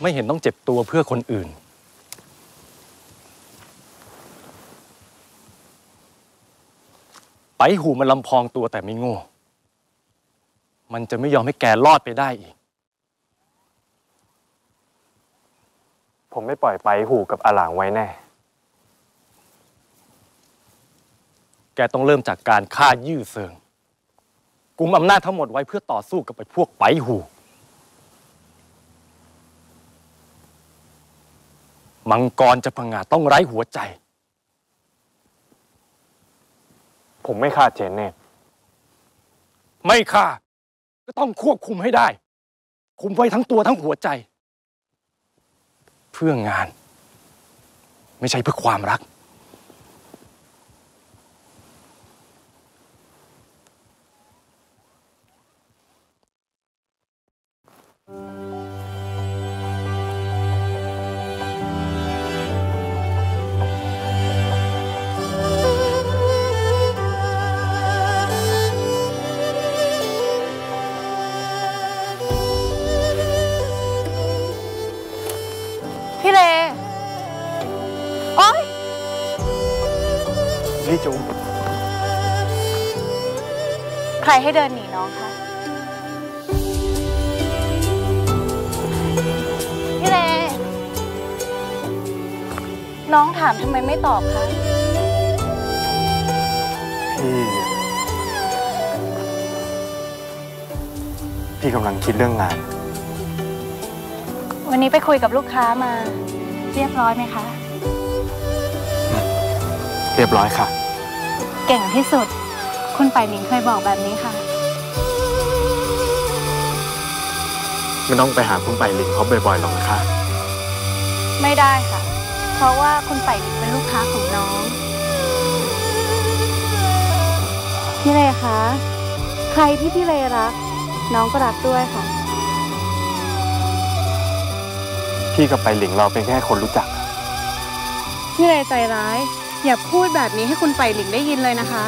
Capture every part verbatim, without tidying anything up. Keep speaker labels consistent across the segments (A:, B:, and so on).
A: ไม่เห็นต้องเจ็บตัวเพื่อคนอื่นไปหูมันลำพองตัวแต่ไม่โง่มันจะไม่ยอมให้แกรอดไปได้อีกผมไม่ปล่อยไปหูกับอาหลางไว้แน่แกต้องเริ่มจากการฆ่ายื่อเซิงกุมอำนาจทั้งหมดไว้เพื่อต่อสู้กับไอ้พวกไปหูมังกรจะพังงาต้องไร้หัวใจผมไม่ฆ่าเจนเนตไม่ฆ่าก็ต้องควบคุมให้ได้คุมไว้ทั้งตัวทั้งหัวใจเพื่องานไม่ใช่เพื่อความรัก
B: พี่เลโอ๊ย
A: ลี่จู
B: ใครให้เดินหนีน้องคะพี่เลน้องถามทำไมไม่ตอบคะ
A: พี่พี่กำลังคิดเรื่องงาน
B: วันนี้ไปคุยกับลูกค้ามาเรียบร้อยไหมคะ
A: เรียบร้อยค่ะ
B: เก่งที่สุดคุณไปหนิงเคยบอกแบบนี้ค่ะ
A: ไม่ต้องไปหาคุณไปหลิงเขาบ่อยๆหรอกนะคะ
B: ไม่ได้ค่ะเพราะว่าคุณไปหนิงเป็นลูกค้าของน้องพี่เลคะใครที่พี่เลรักน้องก็รักด้วยค่ะ
A: พี่กับไปหลิงเราเป็นแค่คนรู้จัก
B: พี่เลใจร้ายอย่าพูดแบบนี้ให้คุณไปหลิงได้ยินเลยนะคะ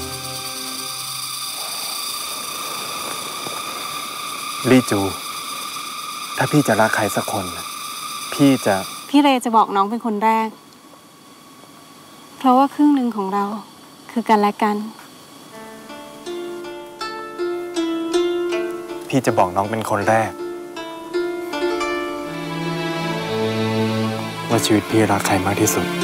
A: ลี่จูถ้าพี่จะรักใครสักคนพี่จะ
B: พี่เลจะบอกน้องเป็นคนแรกเพราะว่าครึ่งหนึ่งของเราคือกันและกัน
A: พี่จะบอกน้องเป็นคนแรกว่าชีวิตพี่รักใครมากที่สุด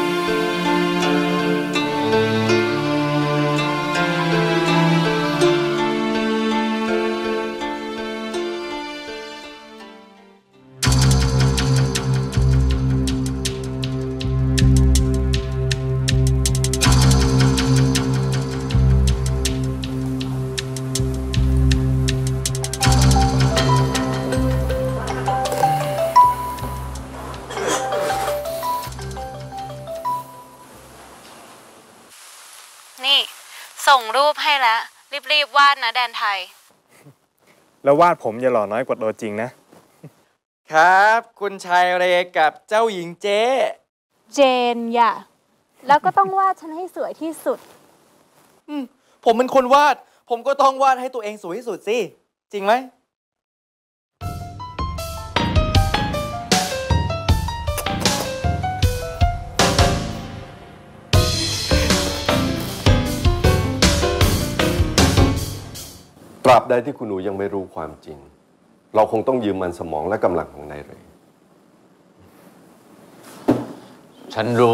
B: นี่ส่งรูปให้แล้วรีบๆวาดนะแดนไทย
A: แล้ววาดผมอย่าหล่อน้อยกว่าตัวจริงนะครับ
C: คุณชายเรกับเจ้าหญิงเจ๊
B: เจนอย่าแล้วก็ต้องวาดฉันให้สวยที่สุด
C: ผมเป็นคนวาดผมก็ต้องวาดให้ตัวเองสวยที่สุดสิจริงไหม
D: ตราบใดที่คุณหนูยังไม่รู้ความจริงเราคงต้องยืมมันสมองและกำลังของนายเร
E: ฉันรู้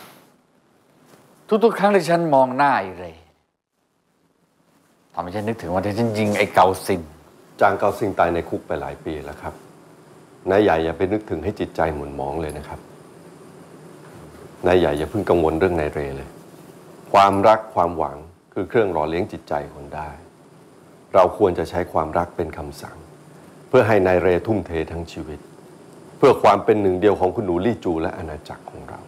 E: ทุกๆครั้งที่ฉันมองหน้าไอ้เรทำให้ฉันนึกถึงวันที่ฉันยิงไอ้เกาซิน
D: จางเกาซินตายในคุกไปหลายปีแล้วครับนายใหญ่อย่าไปนึกถึงให้จิตใจหม่นหมองเลยนะครับนายใหญ่อย่าเพิ่งกังวลเรื่องนายเรเลยความรักความหวังคือเครื่องหล่อเลี้ยงจิตใจคนได้เราควรจะใช้ความรักเป็นคำสั่งเพื่อให้นายเรทุ่มเททั้งชีวิตเพื่อความเป็นหนึ่งเดียวของคุณหนูลี่จูและอาณาจักรของเรา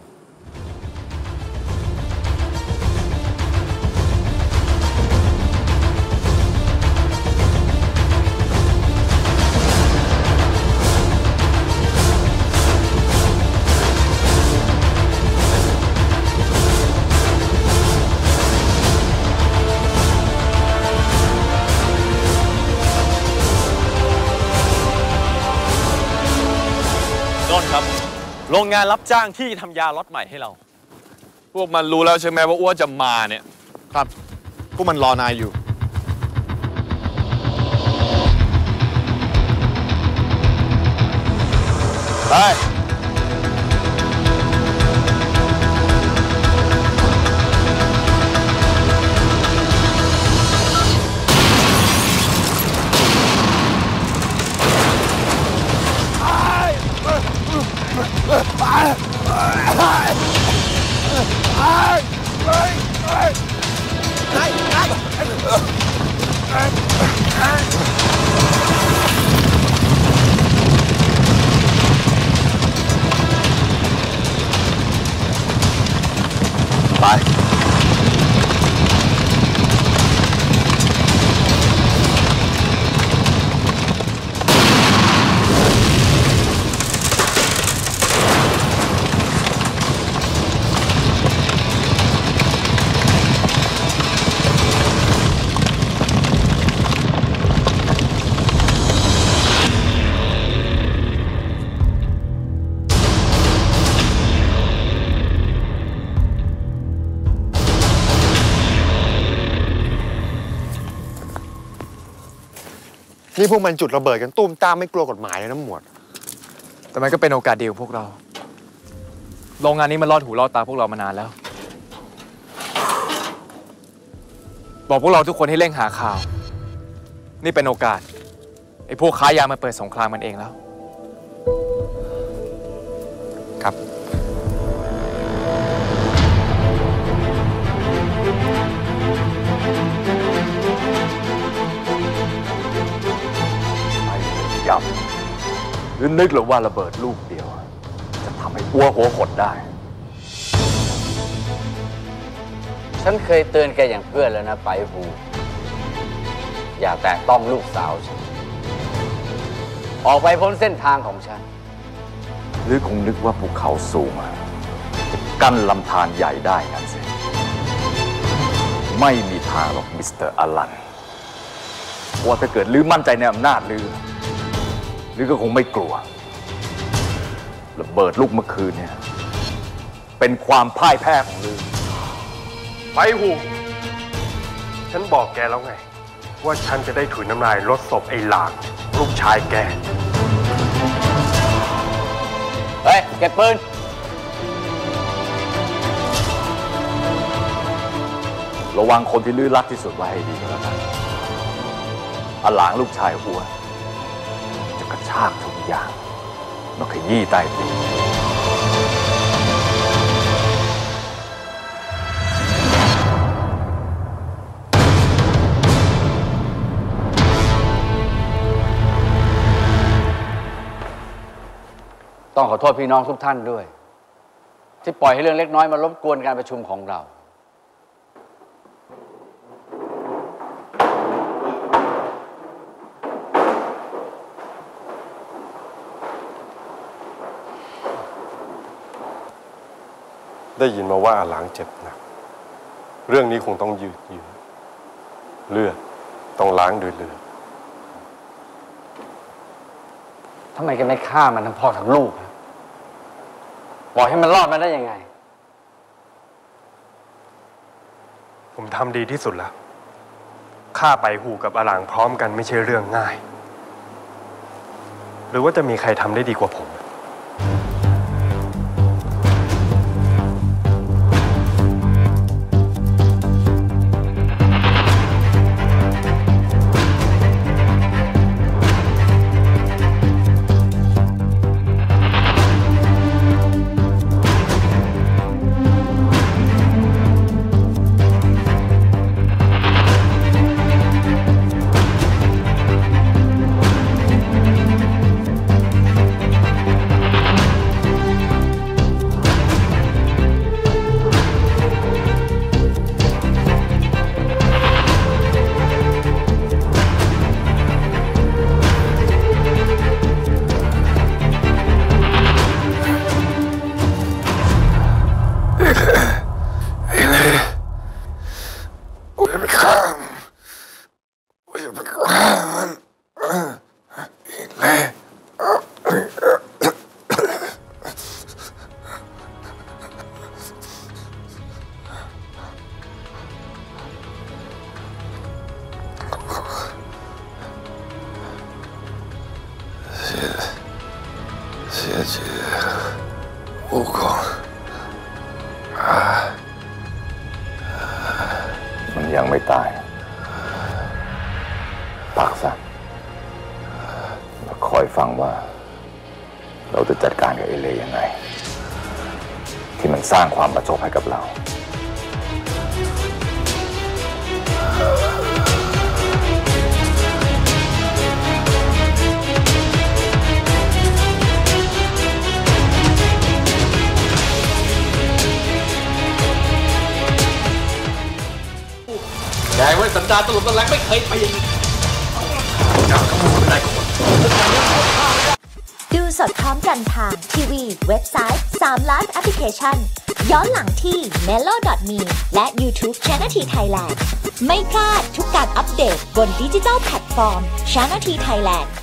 A: ต้นครับโรงงานรับจ้างที่ทำยาล็อตใหม่ให้เราพวกมันรู้แล้วใช่ไหมว่าอ้วนจะมาเนี่ยครับพวกมันรอนายอยู่ไปไป
F: นี่พวกมันจุดระเบิดกันตุ้มตามไม่กลัวกฎหมายเลยนะหมวด
C: แต่มันก็เป็นโอกาสดีของพวกเรา โรงงานนี้มันรอดหูรอดตาพวกเรามานานแล้ว บอกพวกเราทุกคนให้เร่งหาข่าว นี่เป็นโอกาสไอ้พวกค้ายามาเปิดสงครามมันเองแล้วครับ
E: ย้ำหรือนึกหรือว่าระเบิดลูกเดียวจะทำให้อ้วหัวหดได้ฉันเคยเตือนแกอย่างเพื่อนแล้วนะไปหูอย่าแตะต้องลูกสาวฉันออกไปพ้นเส้นทางของฉันหรือคงนึกว่าภูเขาสูงจะกั้นลำธารใหญ่ได้งั้นสิไม่มีทางหรอกมิสเตอร์อลันว่าถ้าเกิดลือมั่นใจในอำนาจลือหรือก็คงไม่กลัวระเบิดลูกเมื่อคืนเนี่ยเป็นความพ่ายแพ้ของลือ
F: ไปหูฉันบอกแกแล้วไงว่าฉันจะได้ถุยน้ำลายลดศพไอ้หลางลูกชายแก
E: เฮ้ยเก็บปืนระวังคนที่ลือรักที่สุดไว้ให้ดีก็แล้วกันอลางลูกชายอ้วนจะกระชากทุกอย่างมาขยี้ใต้ตีนต้องขอโทษพี่น้องทุกท่านด้วยที่ปล่อยให้เรื่องเล็กน้อยมารบกวนการประชุมของเรา
D: ได้ยินมาว่าอาหลางเจ็บหนักเรื่องนี้คงต้องยืดเยื้อเลือดต้องล้างด้วยเลือด
E: ทำไมแกไม่ฆ่ามันทั้งพ่อทั้งลูกปล่อยให้มันรอดมาได้ยังไง
F: ผมทำดีที่สุดแล้วฆ่าไปหูกับอาหลางพร้อมกันไม่ใช่เรื่องง่ายหรือว่าจะมีใครทำได้ดีกว่าผม
G: ผู้กองมันยังไม่ตายพักซะแล้วคอยฟังว่าเราจะจัดการกับเอเลยังไงที่มันสร้างความประจบให้กับเรา
H: แกไว้สันดานตลบตะแลงไม่เคยเปลี่ยน
I: ดูสดพร้อมกันทางทีวีเว็บไซต์สามล้านแอปพลิเคชันย้อนหลังที่ เมโล ดอท มี และ YouTube Channel T Thailand ไม่พลาดทุกการอัปเดตบนดิจิทัลแพลตฟอร์ม Channel T Thailand